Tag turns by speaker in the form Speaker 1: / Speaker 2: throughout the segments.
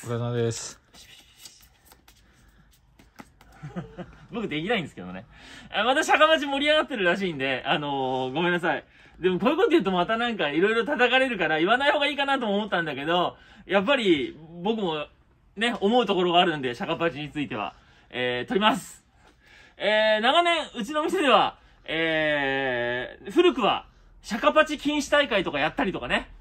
Speaker 1: お疲れ様です。
Speaker 2: 僕できないんですけどね。また釈迦町盛り上がってるらしいんで、ごめんなさい。でもこういうこと言うとまたなんかいろいろ叩かれるから言わない方がいいかなとも思ったんだけど、やっぱり僕もね、思うところがあるんで、釈迦町については、撮ります。長年、うちの店では、古くは、釈迦町禁止大会とかやったりとかね、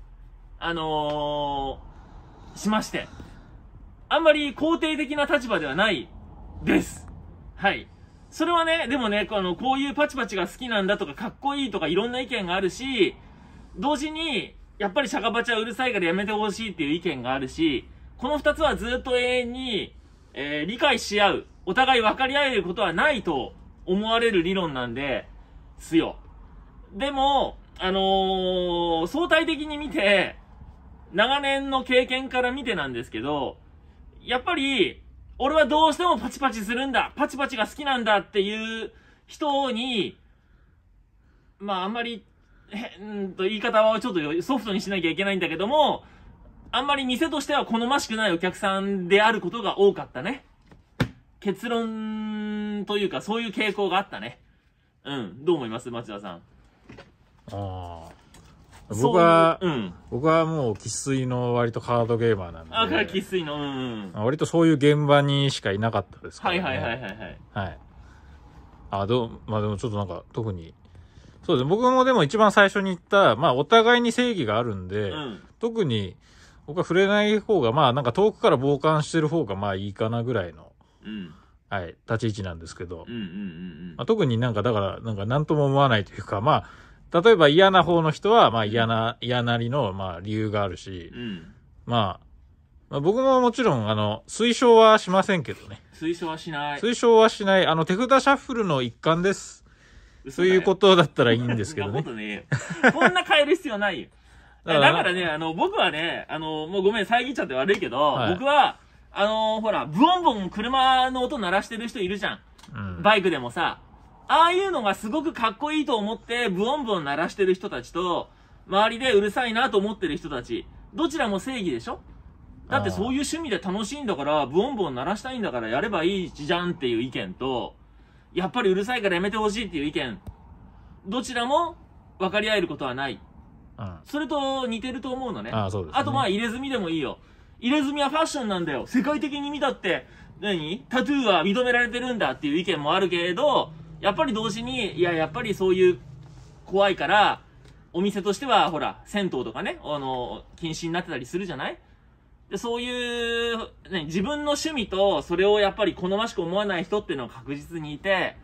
Speaker 2: しまして、あんまり肯定的な立場ではないです。はい。それはね、でもね、こういうパチパチが好きなんだとか、かっこいいとかいろんな意見があるし、同時に、やっぱり釈迦パチはうるさいからやめてほしいっていう意見があるし、この二つはずっと永遠に、理解し合う、お互い分かり合えることはないと思われる理論なんで、すよ。でも、相対的に見て、長年の経験から見てなんですけど、やっぱり、俺はどうしてもパチパチするんだ、パチパチが好きなんだっていう人に、まああんまり、言い方はちょっとソフトにしなきゃいけないんだけども、あんまり店としては好ましくないお客さんであることが多かったね。結論というかそういう傾向があったね。うん、どう思います町田さん。
Speaker 1: ああ。僕はもう生粋の割とカードゲーマーなんで。
Speaker 2: あ、生粋の、
Speaker 1: 割とそういう現場にしかいなかったですからね。
Speaker 2: はい。
Speaker 1: はい。まあでもちょっとなんか特に、そうですね。僕もでも一番最初に言った、まあお互いに正義があるんで、特に僕は触れない方が、まあなんか遠くから傍観してる方がまあいいかなぐらいの、はい、立ち位置なんですけど、特になんかだから、なんか何とも思わないというか、まあ、例えば嫌な方の人は、まあ嫌なりの、まあ理由があるし、まあ僕ももちろん、推奨はしませんけどね。
Speaker 2: 推奨はしない。
Speaker 1: 推奨はしない。手札シャッフルの一環です。そういうことだったらいいんですけどね。
Speaker 2: そんなことねえよ。こんな変える必要ないよ。だからね、僕はね、もうごめん、遮っちゃって悪いけど、僕は、ほら、ブオンボン車の音鳴らしてる人いるじゃん。バイクでもさ。ああいうのがすごくかっこいいと思って、ブオンボン鳴らしてる人たちと、周りでうるさいなと思ってる人たち、どちらも正義でしょ？だってそういう趣味で楽しいんだから、ブオンボン鳴らしたいんだからやればいいじゃんっていう意見と、やっぱりうるさいからやめてほしいっていう意見、どちらも分かり合えることはない。それと似てると思うのね。あとまあ入れ墨でもいいよ。入れ墨はファッションなんだよ。世界的に見たって、タトゥーは認められてるんだっていう意見もあるけれど、やっぱり同時に、いや、やっぱりそういう怖いから、お店としては、ほら、銭湯とかね、禁止になってたりするじゃない？で、そういう、自分の趣味と、それをやっぱり好ましく思わない人っていうのは確実にいて、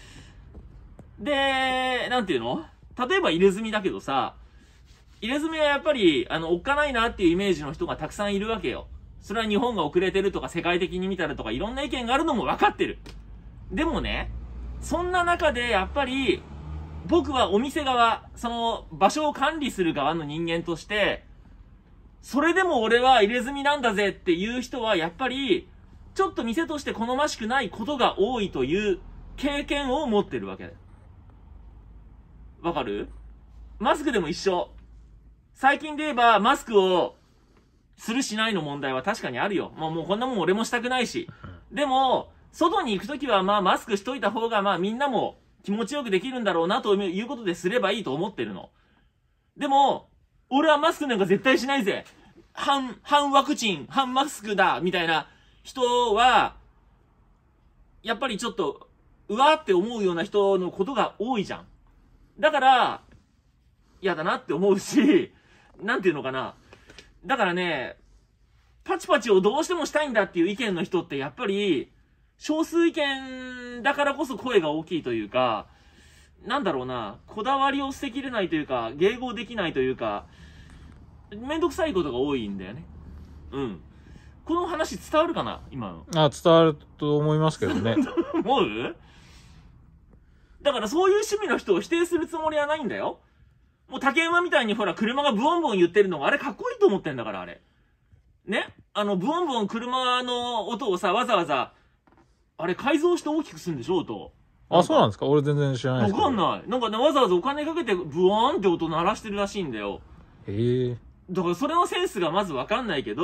Speaker 2: で、なんていうの？例えば入れ墨だけどさ、入れ墨はやっぱり、おっかないなっていうイメージの人がたくさんいるわけよ。それは日本が遅れてるとか、世界的に見たらとか、いろんな意見があるのも分かってる。でもね、そんな中でやっぱり、僕はお店側、その場所を管理する側の人間として、それでも俺は入れ墨なんだぜっていう人はやっぱり、ちょっと店として好ましくないことが多いという経験を持ってるわけだよ。わかる？マスクでも一緒。最近で言えばマスクをするしないの問題は確かにあるよ。もうこんなもん俺もしたくないし。でも、外に行くときはまあマスクしといた方がまあみんなも気持ちよくできるんだろうなということですればいいと思ってるの。でも、俺はマスクなんか絶対しないぜ。反ワクチン、反マスクだ、みたいな人は、やっぱりちょっと、うわーって思うような人のことが多いじゃん。だから、嫌だなって思うし、なんていうのかな。だからね、パチパチをどうしてもしたいんだっていう意見の人ってやっぱり、少数意見だからこそ声が大きいというか、なんだろうな、こだわりを捨てきれないというか、迎合できないというか、めんどくさいことが多いんだよね。この話伝わるかな今の。
Speaker 1: 伝わると思いますけどね。
Speaker 2: 思う？だからそういう趣味の人を否定するつもりはないんだよ。もう竹馬みたいにほら車がブオンボン言ってるのがあれかっこいいと思ってんだからあれ。ね？ブオンボン車の音をさ、わざわざ、あれ改造して大きくするんでしょ音。
Speaker 1: そうなんですか？俺全然知らないですけど。
Speaker 2: わかんない。なんかね、わざわざお金かけてブワーンって音鳴らしてるらしいんだよ。
Speaker 1: へえ。
Speaker 2: だからそれのセンスがまずわかんないけど、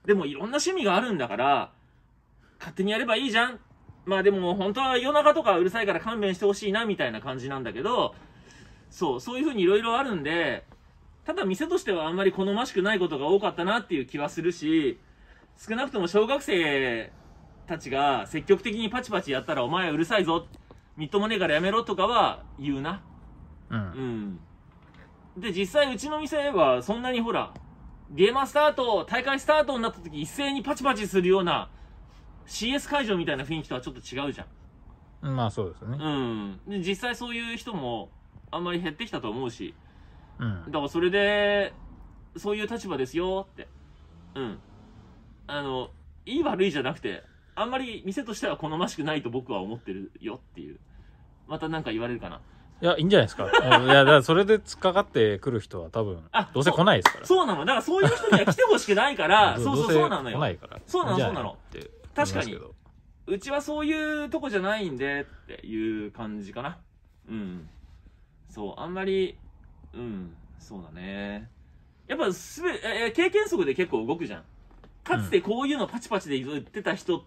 Speaker 2: でもいろんな趣味があるんだから、勝手にやればいいじゃん。まあでも本当は夜中とかうるさいから勘弁してほしいなみたいな感じなんだけど、そういう風にいろいろあるんで、ただ店としてはあんまり好ましくないことが多かったなっていう気はするし、少なくとも小学生たちが積極的にパチパチやったらお前はうるさいぞ、みっともねえからやめろとかは言うな。で、実際うちの店はそんなにほら、ゲーマースタート、大会スタートになった時一斉にパチパチするような CS 会場みたいな雰囲気とはちょっと違うじゃん。
Speaker 1: まあそうですね。
Speaker 2: で、実際そういう人もあんまり減ってきたと思うし、
Speaker 1: だ
Speaker 2: からそれで、そういう立場ですよって。いい悪いじゃなくて、あんまり店としては好ましくないと僕は思ってるよっていう。またなんか言われるかな。
Speaker 1: いや、いいんじゃないですか。いや、だからそれで突っかかってくる人は多分、どうせ来ないですから。
Speaker 2: そうなの。だからそういう人には来てほしくないから、そうなのよ。
Speaker 1: 来ないから。
Speaker 2: そうなの。確かに。うちはそういうとこじゃないんで、っていう感じかな。あんまり、そうだね。やっぱ経験則で結構動くじゃん。かつてこういうのパチパチで言ってた人って、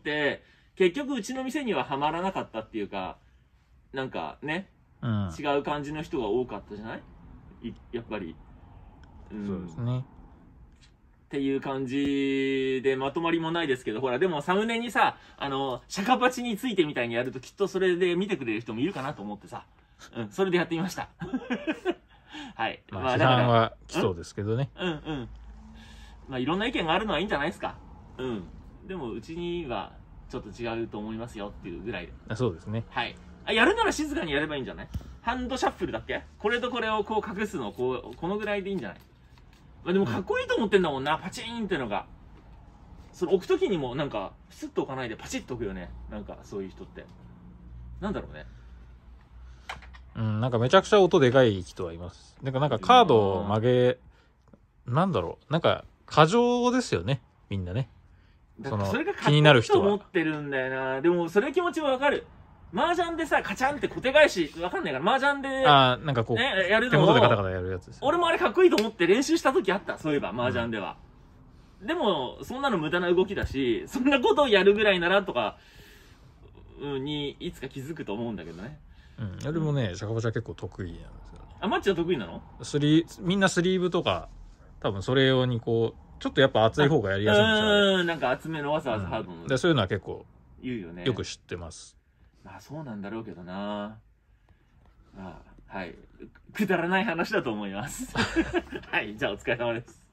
Speaker 2: 結局うちの店にはハマらなかったっていうか、なんかね、違う感じの人が多かったじゃない？やっぱり。
Speaker 1: そうですね。
Speaker 2: っていう感じでまとまりもないですけど、ほら、でもサムネにさ、シャカパチについてみたいにやるときっとそれで見てくれる人もいるかなと思ってさ、それでやってみました。はい。
Speaker 1: まあ、批判は来そうですけどね。
Speaker 2: まあ、いろんな意見があるのはいいんじゃないですか。でも、うちにはちょっと違うと思いますよっていうぐらいで。
Speaker 1: そうですね。
Speaker 2: はい。やるなら静かにやればいいんじゃない？ハンドシャッフルだっけ？これとこれをこう隠すの、このぐらいでいいんじゃない？まあ、でもかっこいいと思ってんだもんな、パチーンってのが。それ置くときにもなんか、スッと置かないでパチッと置くよね。なんか、そういう人って。なんだろうね。
Speaker 1: なんかめちゃくちゃ音でかい人はいます。なんかカードを曲げ、なんだろう。なんか、過剰ですよね。みんなね。
Speaker 2: それが気になる人は。思ってるんだよな。でも、それ気持ちはわかる。麻雀でさ、カチャンって小手返し、わかんないから、麻雀で、
Speaker 1: なんかこう、
Speaker 2: ね、やるのを
Speaker 1: 手元でガタガタやるやつです、ね。
Speaker 2: 俺もあれかっこいいと思って練習した時あった。そういえば、麻雀では。でも、そんなの無駄な動きだし、そんなことをやるぐらいならとか、に、いつか気づくと思うんだけどね。
Speaker 1: でもね、シャカパチャ結構得意なんですよね。
Speaker 2: マッチは得意なの？
Speaker 1: みんなスリーブとか、多分それ用にこう、ちょっとやっぱ厚い方がやりやすいんですよ。
Speaker 2: なんか厚めのわざわざハードの。
Speaker 1: で、そういうのは結構、
Speaker 2: 言うよね。
Speaker 1: よく知ってます。
Speaker 2: まあそうなんだろうけどな。はい。くだらない話だと思います。はい。じゃあお疲れ様です。